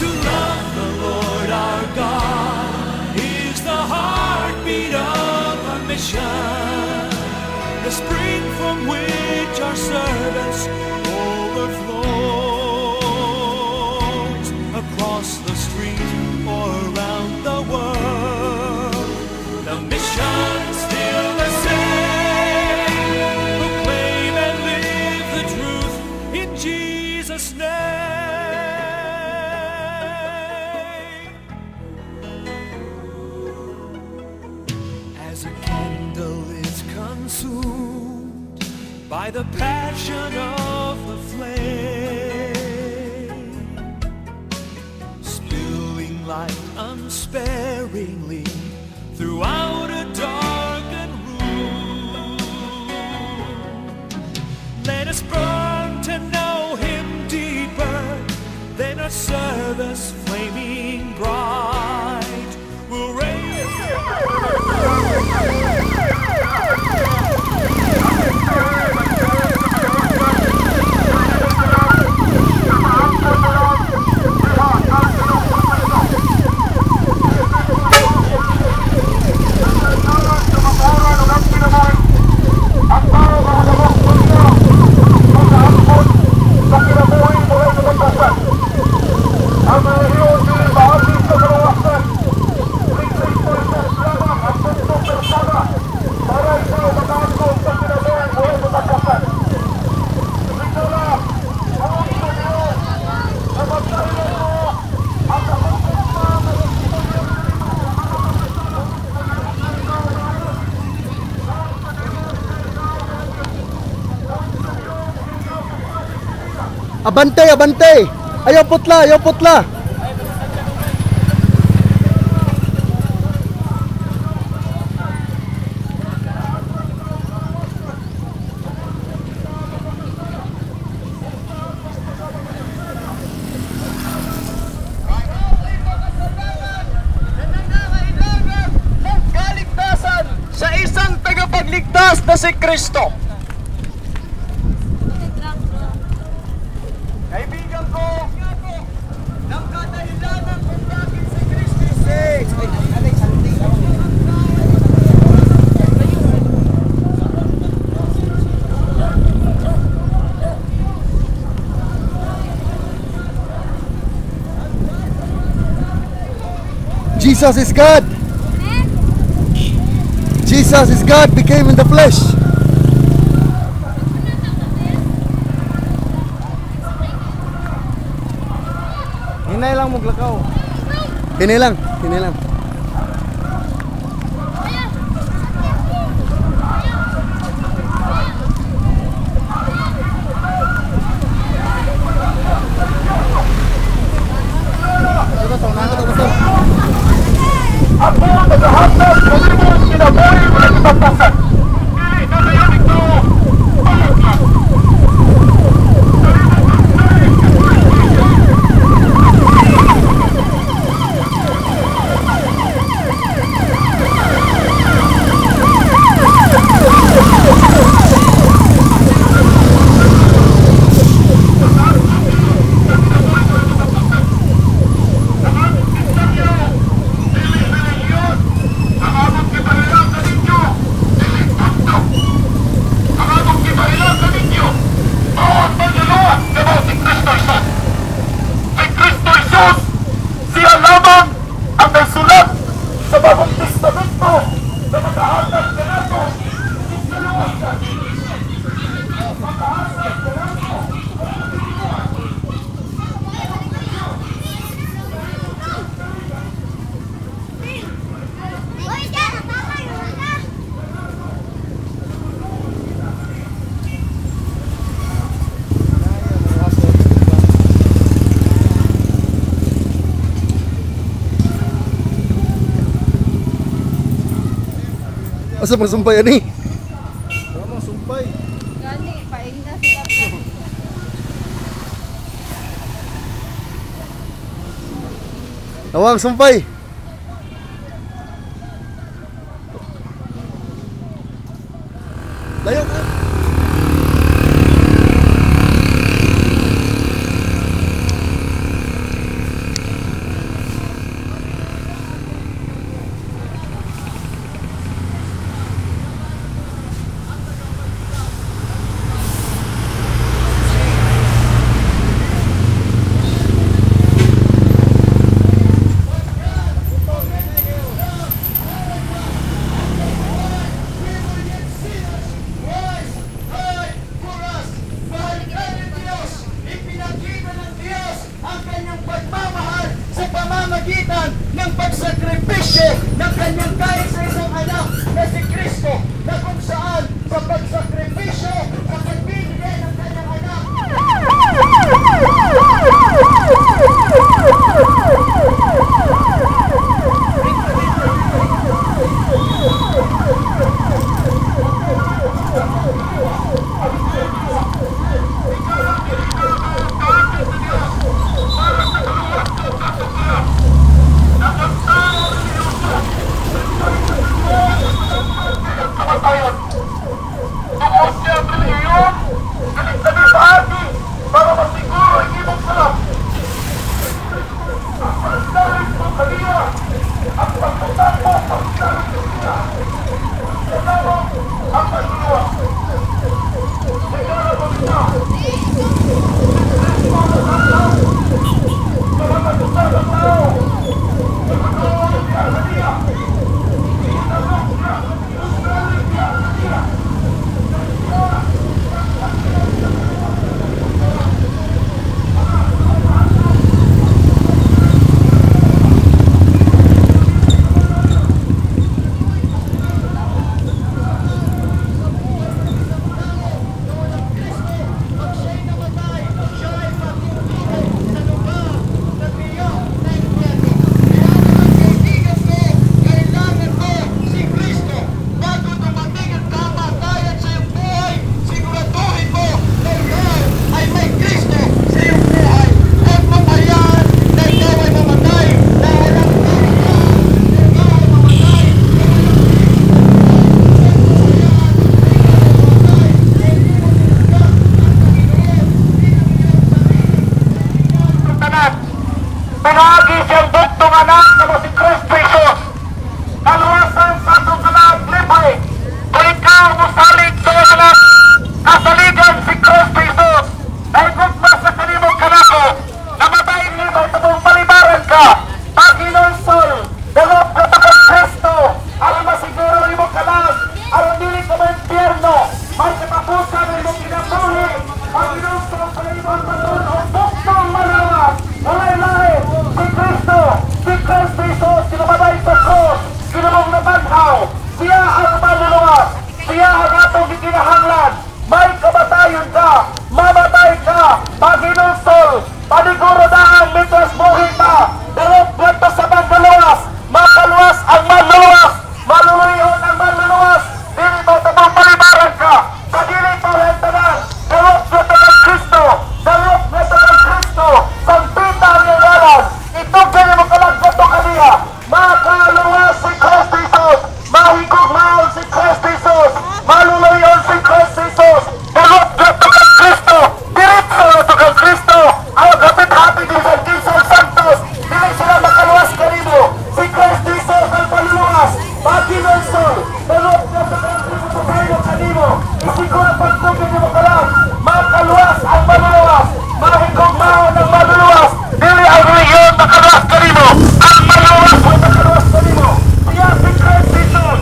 To love the Lord our God is the heartbeat of our mission, the spring from which our service overflows across the street or around the world. The mission's still the same, proclaim and live the truth in Jesus' name. As a candle is consumed by the passion of the flame, spilling light unsparingly throughout a darkened room. Let us burn to know Him deeper than a service flaming bright will raise. Abante, abante! Ayaw putla, ayaw putla! Kaligtasan sa isang tagapagligtas na si Kristo. Kaibigan ko, ng kadahilanan kung bakit si Kristo Jesus is God! Jesus is God, became in the flesh! Hinay lang maglakaw. Hinay lang, hinay lang. Ako ang naghahatag ng limang kinabuhi ng kapatasan. Hindi na kaya nito. Ayok lang. Asa magsumpay ani? Wala mang sumpay. Gani, paingna sila pa. Awang sumpay. Layo ka. kanyang pagmamahal sa pamamagitan ng pagsakripisyo ng kanyang kaisa-isang anak na si Kristo, na kung saan sa pagsakripisyo sa pagbibigay ng kanyang anak. Kamatayan. Tungkol siya reliyon, galit-galit sa atin para masiguro ang ibang sarap. Ang pagdalit mo kanina, ang pagpuntan mo, pagdalit mo kanina. Kasama ang pagluwa. Sigara mo nila. Sa mga tutal ng tao, sa pagkawa niya sa niya. Pinagi siyang buktong anak na si Kristo Jesus. Kaluwasan sa itong anak libre. Kung ikaw musalig sa anak, kasaligan si Kristo Jesus. Dahil gugma sa kanimong kanako, namatay nimo sa mong palibaran ka. Panginoon Sol, dalog ka sa kang Kristo. Alam masiguro nimo kalas, alam dili ka may impyerno. May katapusan na imong kinabuhi. Panginoon Sol, panginoon paton o buktong malawas. Walay-lain, si Kristo Jesus, kinamatay sa cross, kinamong nabanhaw, siya ang maluluwas, siya ang atong ikinahanglan. May kamatayon ka, mamatay ka, Panginoon Sol, paniguro na ang mitras buhi ka, dalog ganto sa manluluwas, makaluwas ang manluluwas, maluluyon ang manluluwas, dili mo tabang palibaran ka, sa dili mo hentanan, dalog ganto ng Kristo, dalog ganto ng Kristo, sampita ang iwanan, itong ganyan mo kalagkat o kaniya, makaluwas si Kristo Jesus, mahigugmaon si Kristo Jesus, maluluyon si Kristo Jesus, dalog ganto ng Kristo, diretso ganto ng Kristo, ang kapit-hapit ni San Jesus Santos, dili sila makaluwas kanimo, si Kristo Jesus ang paluluwas, Panginoon Sol, dalog ganto ng Kristo kayo kanimo, isiguro pagtugin niyo mo kalang, makaluwas ang maluluwas, mahigugmaon ang maluluwas, dili ang reliyon makaluwas kanimo, ang maluluwas ang makaluwas kanimo, siya si Kristo Jesus,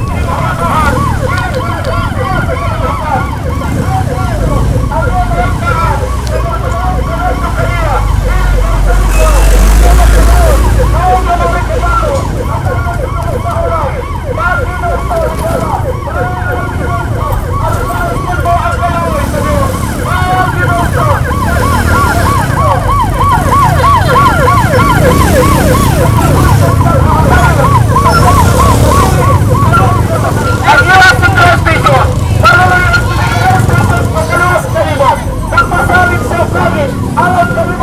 ang iwas si Kristo Jesus, maluluyon si Kristo Jesus, makaluwas kanimo, nagpasalit sa ukagin, alam kanimo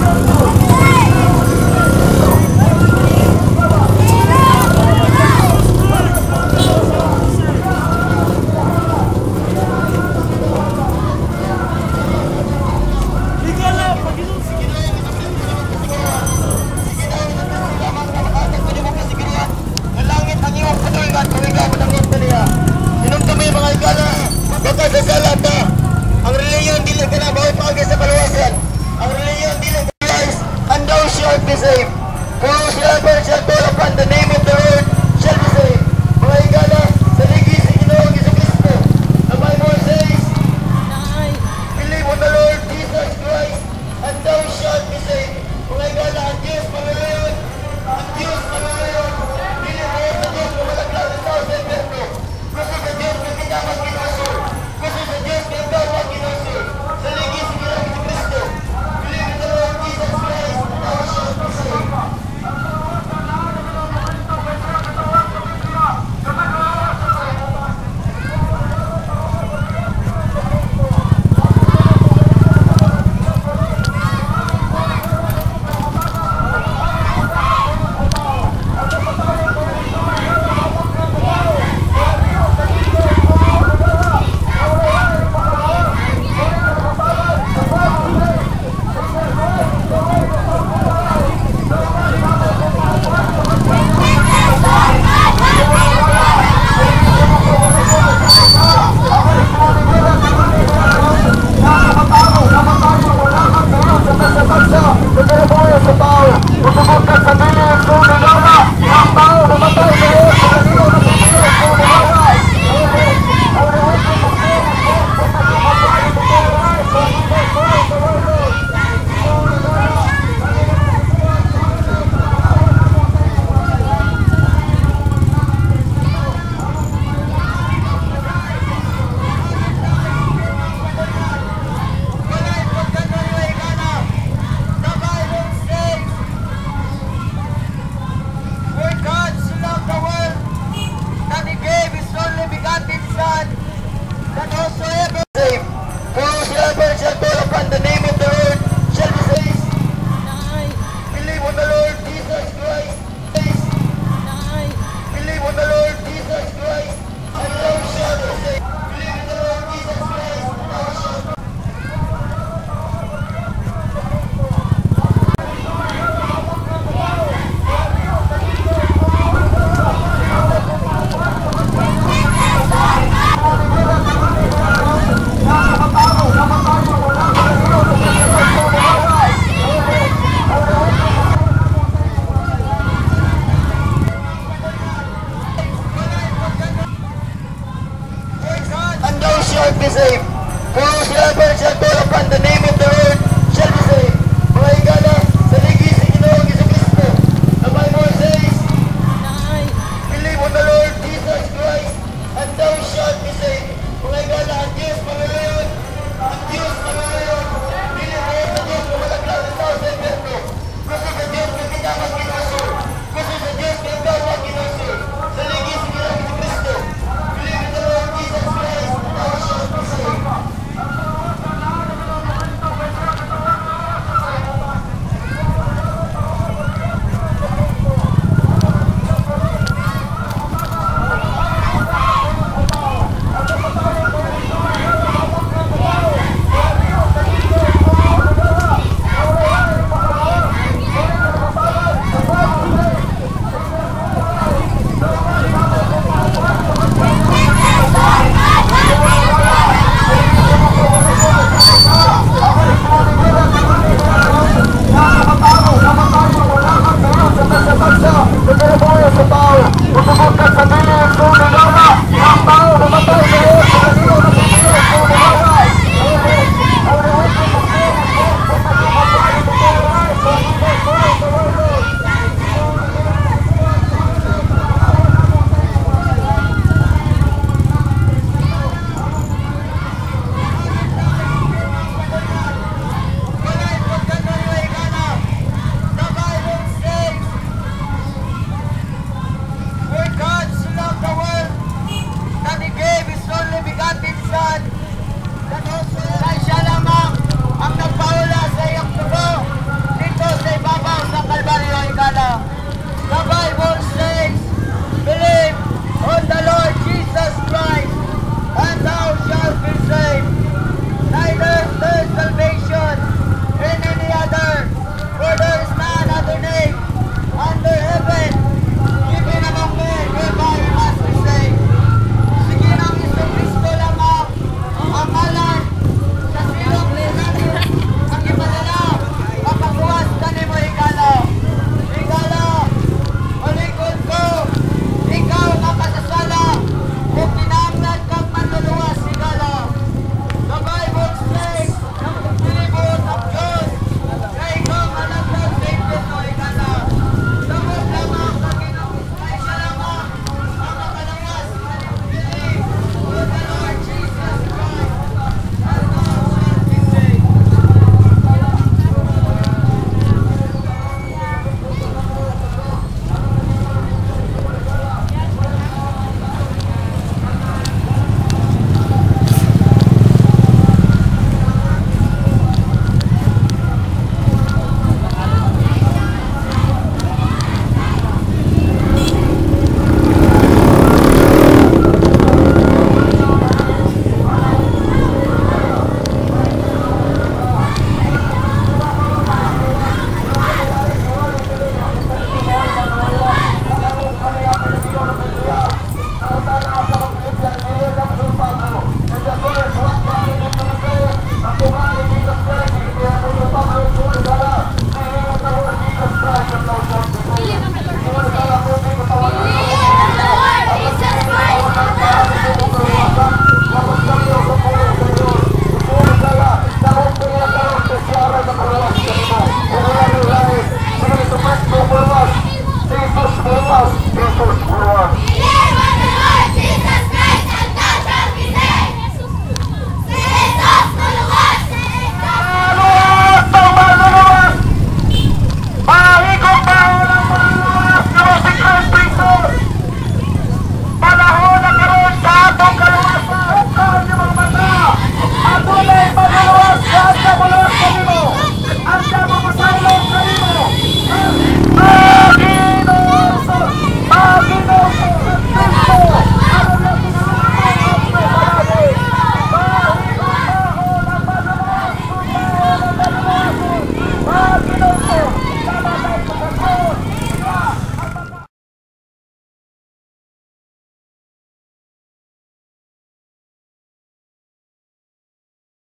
ang reliyon dili ka na maupagay sa kaluwasan. Ang reliyon dili ka guys, and thou shalt be saved. For whosoever shall call upon the name of the Lord